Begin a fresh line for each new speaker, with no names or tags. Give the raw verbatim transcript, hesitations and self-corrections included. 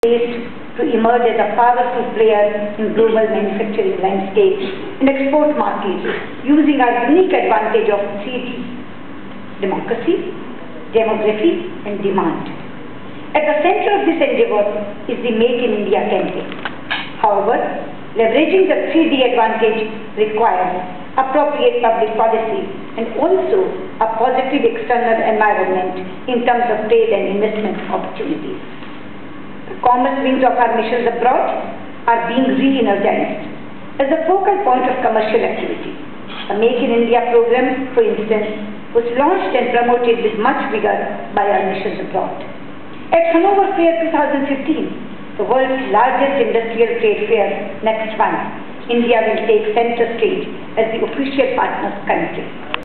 poised to emerge as a powerful player in global manufacturing landscape and export markets, using our unique advantage of three Ds: democracy, demography, and demand. At the center of this endeavor is the Make in India campaign. However, leveraging the three D advantage requires appropriate public policy and also a positive external environment in terms of trade and investment opportunities. The commerce wings of our missions abroad are being re-energized as a focal point of commercial activity. The Make in India program, for instance, was launched and promoted with much vigor by our missions abroad. At Hanover Fair twenty fifteen, the world's largest industrial trade fair next month, India will take center stage as the official partner country.